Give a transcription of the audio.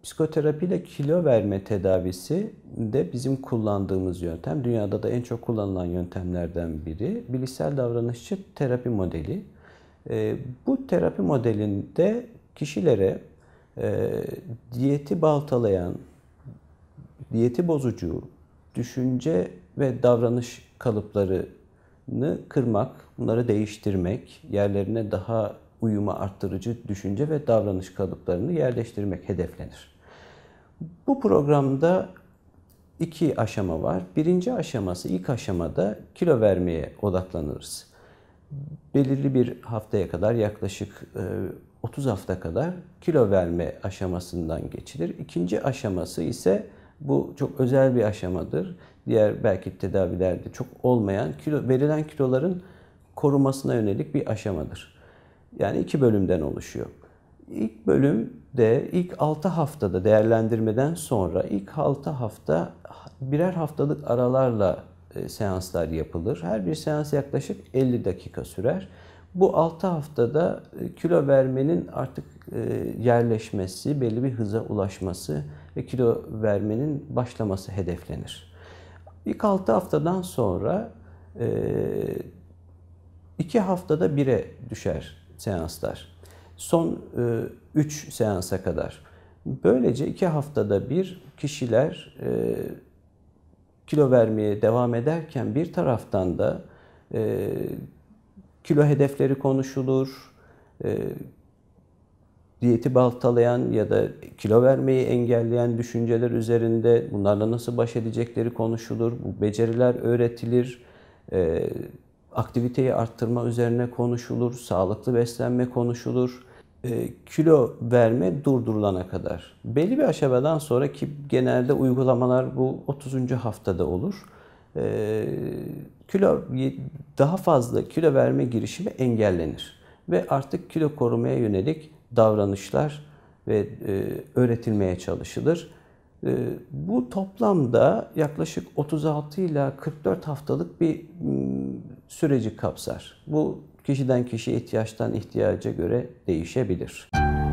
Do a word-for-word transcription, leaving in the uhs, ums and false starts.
Psikoterapiyle kilo verme tedavisi de bizim kullandığımız yöntem. Dünyada da en çok kullanılan yöntemlerden biri. Bilişsel davranışçı terapi modeli. E, bu terapi modelinde kişilere e, diyeti baltalayan, diyeti bozucu düşünce ve davranış kalıplarını kırmak, bunları değiştirmek, yerlerine daha uyuma arttırıcı düşünce ve davranış kalıplarını yerleştirmek hedeflenir. Bu programda iki aşama var. Birinci aşaması, ilk aşamada kilo vermeye odaklanırız. Belirli bir haftaya kadar, yaklaşık otuz hafta kadar kilo verme aşamasından geçilir. İkinci aşaması ise bu çok özel bir aşamadır. Diğer belki tedavilerde çok olmayan kilo, verilen kiloların korumasına yönelik bir aşamadır. Yani iki bölümden oluşuyor. İlk bölümde ilk altı haftada değerlendirmeden sonra ilk altı hafta birer haftalık aralarla seanslar yapılır. Her bir seans yaklaşık elli dakika sürer. Bu altı haftada kilo vermenin artık yerleşmesi, belli bir hıza ulaşması ve kilo vermenin başlaması hedeflenir. İlk altı haftadan sonra iki haftada bire düşer seanslar. Son üç seansa kadar. Böylece iki haftada bir kişiler kilo vermeye devam ederken bir taraftan da kilo hedefleri konuşulur, diyeti baltalayan ya da kilo vermeyi engelleyen düşünceler üzerinde bunlarla nasıl baş edecekleri konuşulur, bu beceriler öğretilir, aktiviteyi arttırma üzerine konuşulur, sağlıklı beslenme konuşulur, kilo verme durdurulana kadar. Belli bir aşamadan sonra ki genelde uygulamalar bu otuzuncu haftada olur. Kilo daha fazla kilo verme girişimi engellenir ve artık kilo korumaya yönelik davranışlar ve öğretilmeye çalışılır. Bu toplamda yaklaşık otuz altı ila kırk dört haftalık bir süreci kapsar. Bu kişiden kişiye, ihtiyaçtan ihtiyaca göre değişebilir.